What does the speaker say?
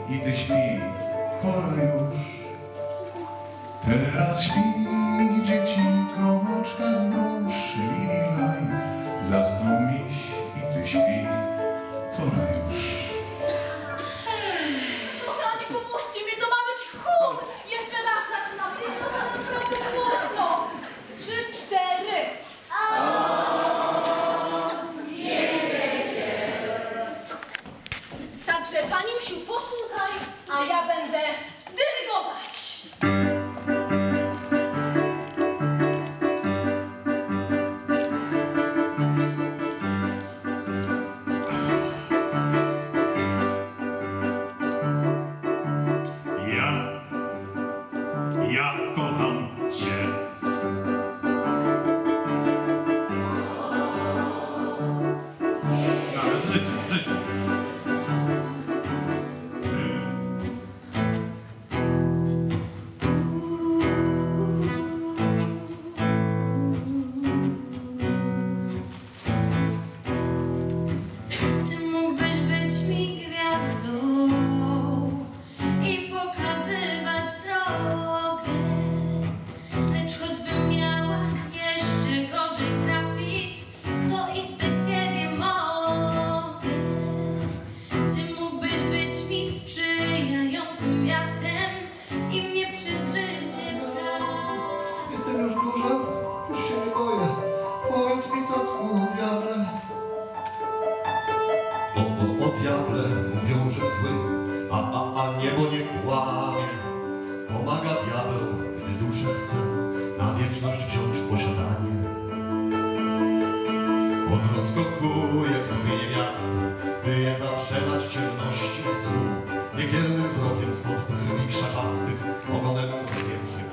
i ty śpi, pora już. Teraz śpi, dziecinko, oczka zmruż, lilaj, zasnął miś i ty śpi, pora już. Kochani, pomóżcie mi, to ma być chór! Jeszcze raz zaczynamy, jest to naprawdę głośno! 3, 4. Także paniusiu, posłuchaj, a ja będę dyrygować. Ja kocham cię. No ale z życiem. Ty mógłbyś być mi gwiazdą i pokazywać drogę, lecz choćbym miała jeszcze gorzej trafić, to iść bez ciebie mogę. Ty mógłbyś być mi sprzyjającym wiatrem i mnie przez życie pchać. Jestem już duża, już się nie boję. Powiedz mi, tatku, o diable. O diable mówią, że zły, a niebo nie kłamie. Pomaga diabeł, gdy duszę chce na wieczność wziąć w posiadanie. On rozkochuje w sobie niewiasty, by je zaprzedać ciemności złu. Niekielnym wzrokiem spod brwi krzaczastych, ogonem łzakiem